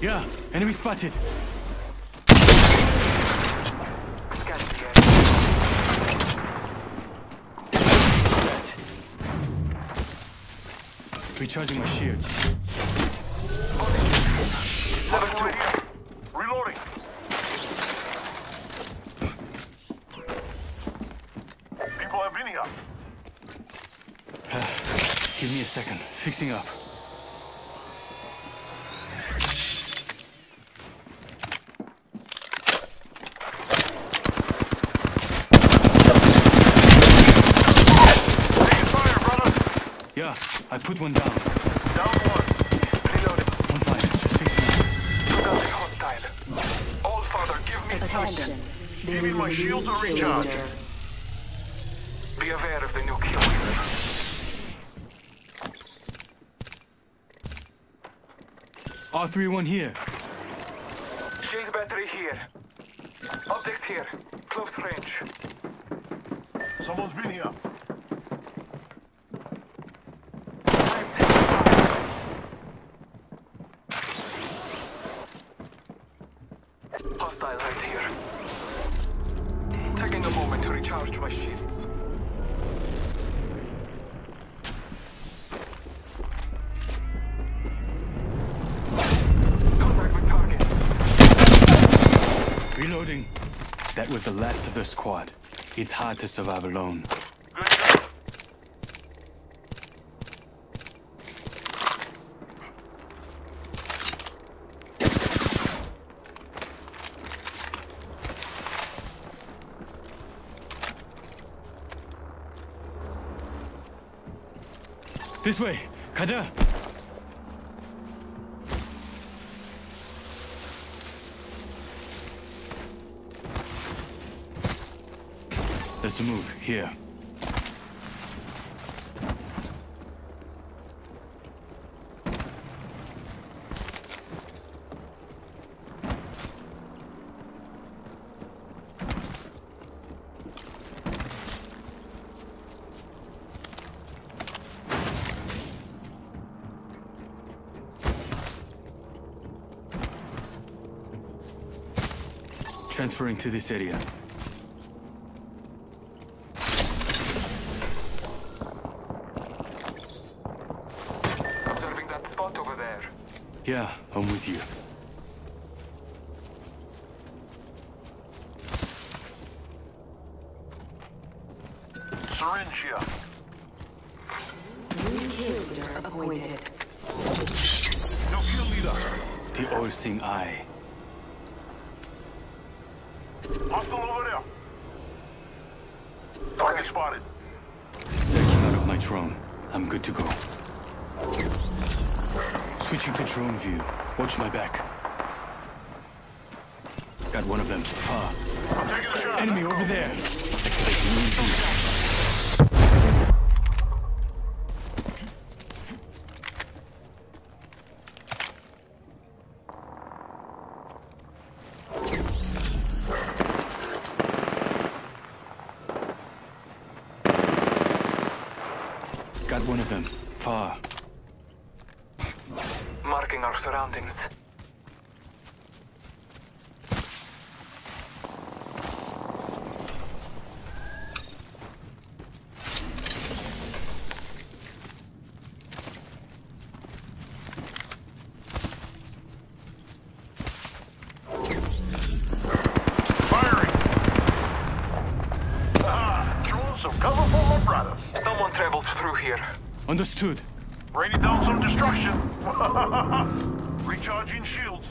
Yeah, enemy spotted. Recharging my shields. Level 2 here. Reloading. People have been here. Give me a second. Fixing up. Taking fire, brothers. Yeah, I put one down. Down one. Reloading. I'm fine. Just fixing up. Took out a hostile. All father, give me Attention. Give me my shield to recharge. Be aware of the new kill leader. R31 here. Shield battery here. Object here. Close range. Someone's been here. Hostile right here. Taking a moment to recharge my shields. Contact with target. Reloading. That was the last of the squad. It's hard to survive alone. Good job. This way. 가자. Let's move here. Transferring to this area. Observing that spot over there. Yeah, I'm with you. Syringe here. New kill leader appointed. New kill leader. The all-seeing eye. Hostile over there. Target spotted. Backing out of my drone. I'm good to go. Switching to drone view. Watch my back. Got one of them. Far. I'm taking a shot. Enemy over there. Activating drone view. Got one of them. Far. Marking our surroundings. Firing! Throwing some cover for my brothers. Someone travels through here. Understood. Raining down some destruction. Recharging shields.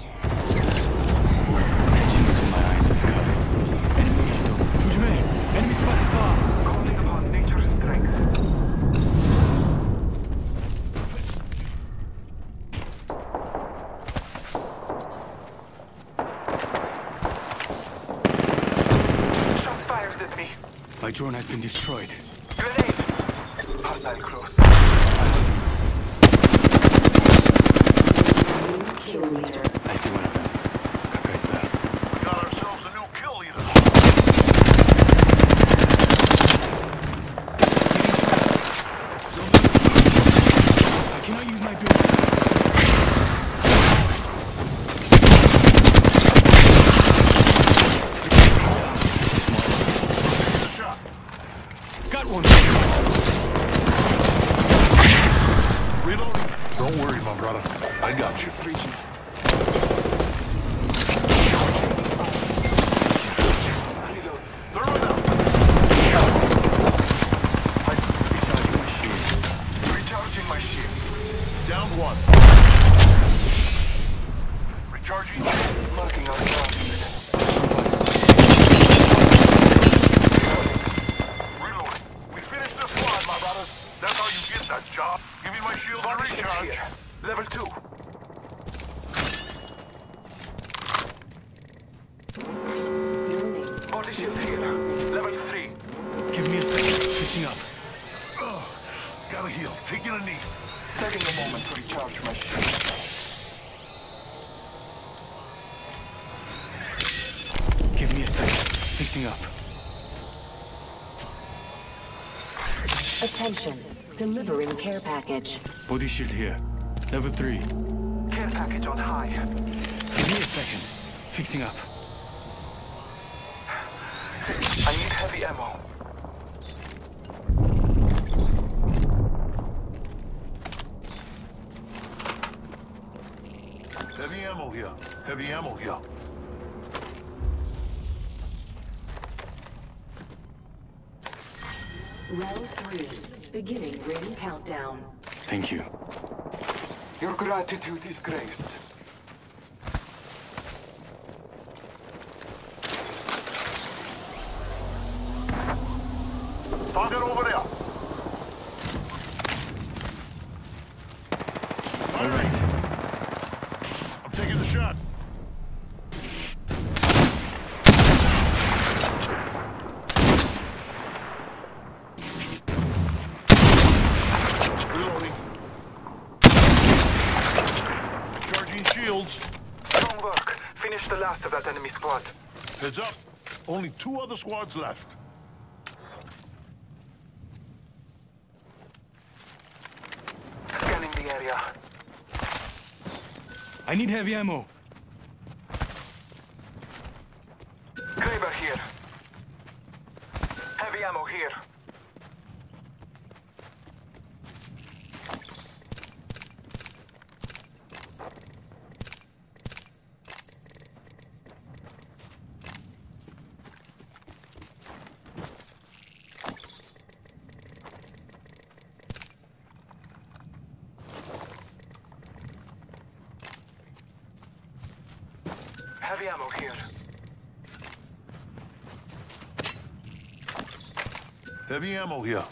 Edging into my eye in the sky. Enemy hit. 조심해. Enemy spotted far. Calling upon nature's strength. Shots fired at me. My drone has been destroyed. Grenade! Hostile close. New kill leader. I see one of them. 가까이 있다. We got ourselves a new kill leader. I cannot use my drone. I got you. It's reaching. Reload. Throw it out. Recharging my shield. Recharging my shields. Down one. Recharging. Marking our target. Reloading. We finished the squad, my brothers. That's how you get that job. Give me my shield and recharge. Here. Level 2. Warning. Body shield here. Level 3. Give me a second. Switching up. Gotta heal. Taking a knee. Taking a moment to recharge my shield. Give me a second. Fixing up. Attention. Delivering care package. Body shield here. Level 3. Care package on high. Give me a second. Fixing up. I need heavy ammo. Heavy ammo here. Heavy ammo here. Round 3. Beginning ring countdown. Thank you. Your gratitude is graced. Target over there. All right. I'm taking the shot. Reloading. Charging shields. Strong work. Finish the last of that enemy squad. Heads up. Only 2 other squads left. Scanning the area. I need heavy ammo. Kraber here. Heavy ammo here. Heavy ammo here. Heavy ammo here.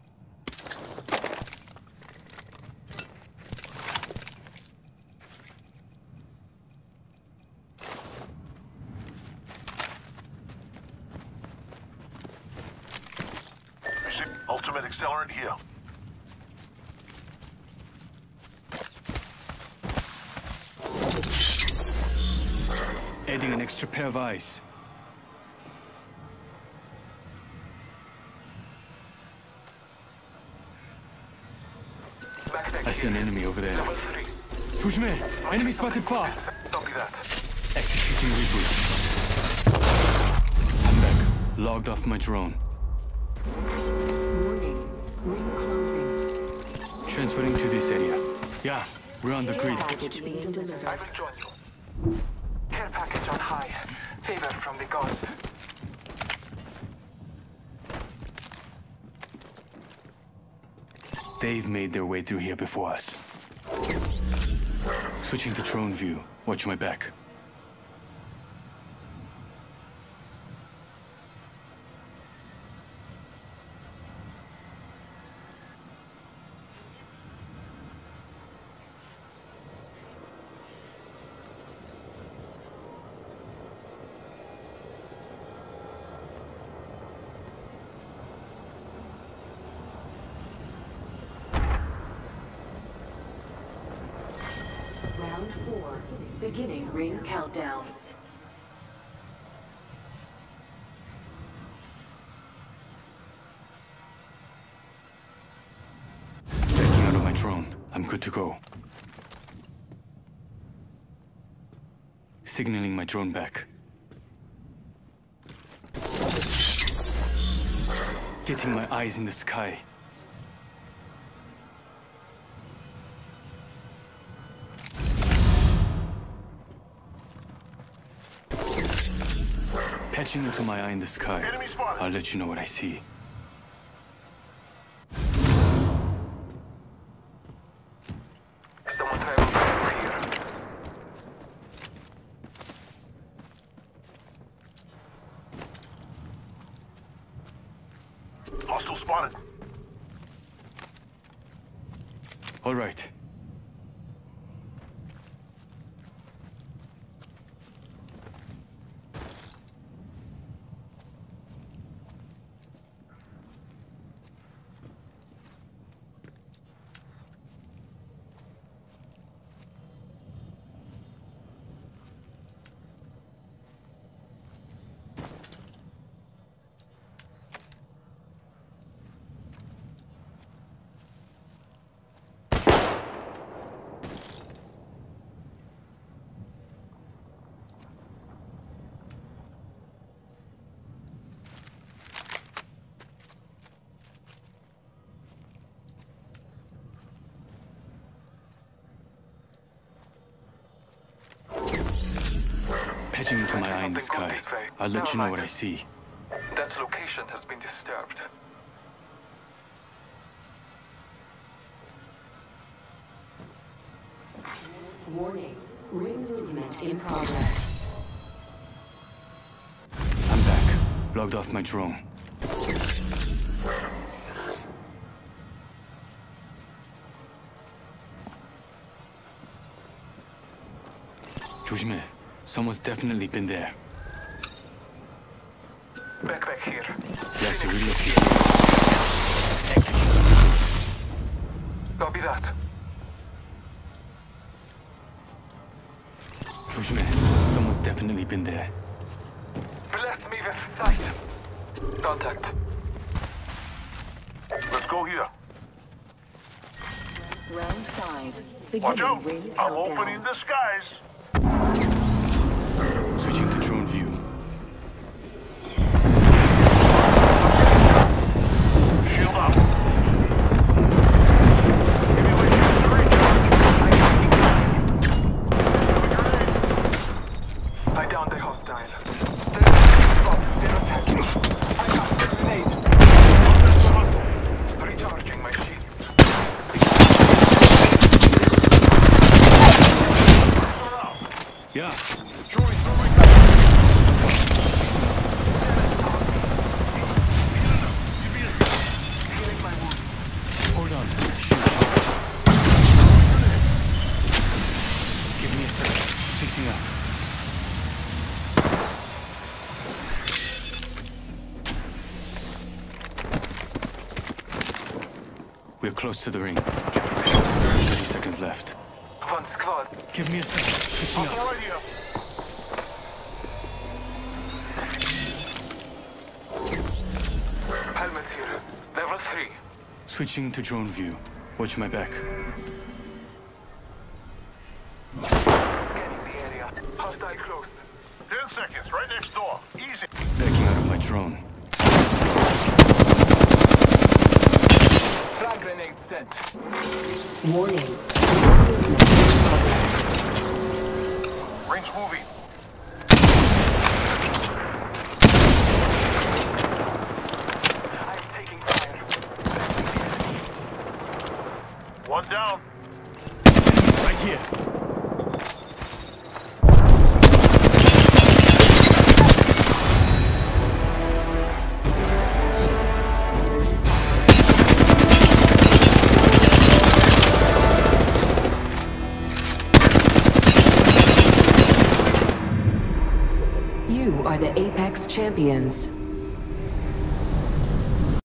Ultimate accelerant here. Adding an extra pair of eyes. Backpack I see an here. enemy over there. Level 3. Pushme! Enemy spotted far! Copy that. Executing reboot. I'm back. Logged off my drone. Warning. Ring closing. Transferring to this area. Yeah, we're on the Care grid. package being delivered. I will join you. Care package on high. Favor from the gods. They've made their way through here before us. Switching to drone view. Watch my back. Round 4. Beginning ring countdown. Backing out of my drone. I'm good to go. Signaling my drone back. Getting my eyes in the sky. Etching into my eye in the sky. Enemy spotted. I'll let you know what I see. Someone traveled through here. Hostile spotted. All right. Etching into my eye in the Something good sky. this way. I'll let Never you know mind. what I see. That location has been disturbed. Warning. Ring movement in progress. I'm back. Logged off my drone. 조심해. Someone's definitely been there. Back here. Yes, relocate. Copy that. 조심해. Someone's definitely been there. Bless me with sight. Contact. Let's go here. Round 5. Watch Beginning out. ring I'm countdown. opening the skies. Switching to drone view. Shield up. Give me my shield to recharge. I downed the hostile. They're attacking. I got the grenade. Recharging my shields. Yeah. Joey, throw my Hold on. Give me a second. Fixing up. We're close to the ring. Get prepared. 30 seconds left. One squad. Give me a second. Fixing up. All right here. Helmet here. Level 3. Switching to drone view. Watch my back. Scanning the area. Hostile close. 10 seconds, right next door. Easy. Backing out of my drone. Frag grenade sent. Warning. Ring's moving. I'm taking fire. One down. Right here. You are the Apex Champions.